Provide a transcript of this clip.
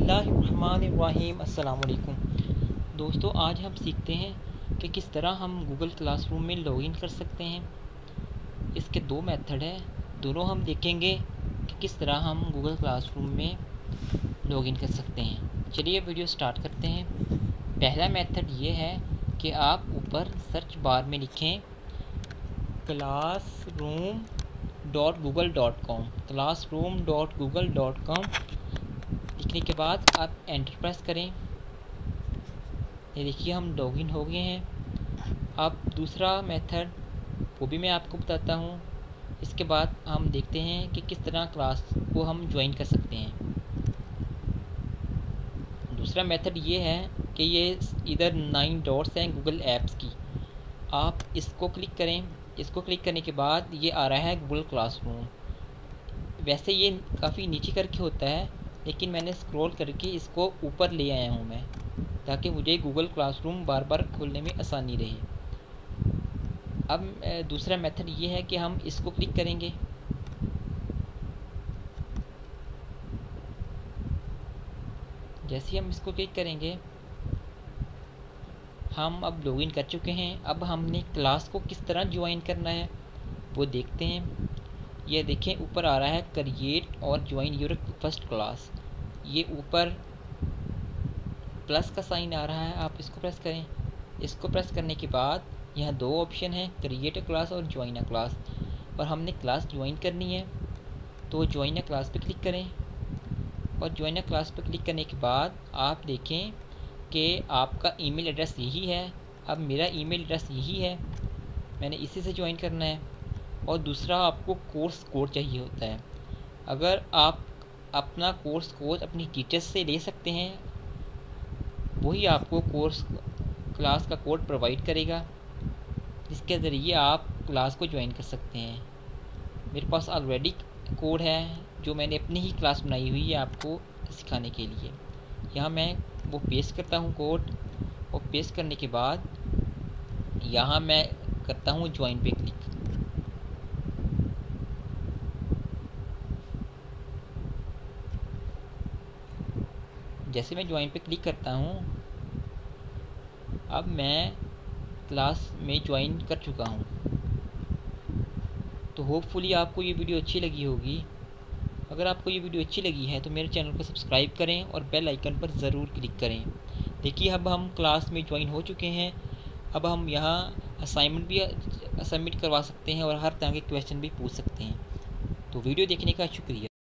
बिस्मिल्लाहिर्रहमानिर्रहीम। अस्सलाम वालेकुम दोस्तों, आज हम सीखते हैं कि किस तरह हम गूगल क्लासरूम में लॉगिन कर सकते हैं। इसके दो मेथड हैं, दोनों हम देखेंगे कि किस तरह हम गूगल क्लासरूम में लॉगिन कर सकते हैं। चलिए वीडियो स्टार्ट करते हैं। पहला मेथड ये है कि आप ऊपर सर्च बार में लिखें classroom.google.com classroom.google.com। लिखने के बाद आप एंटर प्रेस करें। ये देखिए हम लॉगिन हो गए हैं। अब दूसरा मेथड वो भी मैं आपको बताता हूँ। इसके बाद हम देखते हैं कि किस तरह क्लास को हम ज्वाइन कर सकते हैं। दूसरा मेथड ये है कि ये इधर 9 डॉट्स हैं गूगल ऐप्स की, आप इसको क्लिक करें। इसको क्लिक करने के बाद ये आ रहा है गूगल क्लासरूम। वैसे ये काफ़ी नीचे करके होता है, लेकिन मैंने स्क्रॉल करके इसको ऊपर ले आया हूँ मैं, ताकि मुझे गूगल क्लासरूम बार बार खोलने में आसानी रहे। अब दूसरा मेथड ये है कि हम इसको क्लिक करेंगे। जैसे ही हम इसको क्लिक करेंगे, हम अब लॉगिन कर चुके हैं। अब हमने क्लास को किस तरह ज्वाइन करना है वो देखते हैं। ये देखें ऊपर आ रहा है क्रिएट और ज्वाइन योर फर्स्ट क्लास। ये ऊपर प्लस का साइन आ रहा है, आप इसको प्रेस करें। इसको प्रेस करने के बाद यहाँ दो ऑप्शन हैं, क्रिएट अ क्लास और ज्वाइन अ क्लास। और हमने क्लास ज्वाइन करनी है तो ज्वाइन अ क्लास पे क्लिक करें। और ज्वाइन अ क्लास पे क्लिक करने के बाद आप देखें कि आपका ईमेल एड्रेस यही है। अब मेरा ईमेल एड्रेस यही है, मैंने इसी से ज्वाइन करना है। और दूसरा आपको कोर्स कोड चाहिए होता है। अगर आप अपना कोर्स कोड अपनी टीचर्स से ले सकते हैं, वही आपको कोर्स क्लास का कोड प्रोवाइड करेगा, जिसके ज़रिए आप क्लास को ज्वाइन कर सकते हैं। मेरे पास ऑलरेडी कोड है जो मैंने अपनी ही क्लास बनाई हुई है आपको सिखाने के लिए। यहाँ मैं वो पेस्ट करता हूँ कोड, और पेस्ट करने के बाद यहाँ मैं करता हूँ ज्वाइन पे क्लिक। जैसे मैं ज्वाइन पे क्लिक करता हूँ, अब मैं क्लास में ज्वाइन कर चुका हूँ। तो होपफुली आपको ये वीडियो अच्छी लगी होगी। अगर आपको ये वीडियो अच्छी लगी है तो मेरे चैनल को सब्सक्राइब करें और बेल आइकन पर ज़रूर क्लिक करें। देखिए अब हम क्लास में ज्वाइन हो चुके हैं। अब हम यहाँ असाइनमेंट भी सबमिट करवा सकते हैं और हर तरह के क्वेश्चन भी पूछ सकते हैं। तो वीडियो देखने का शुक्रिया।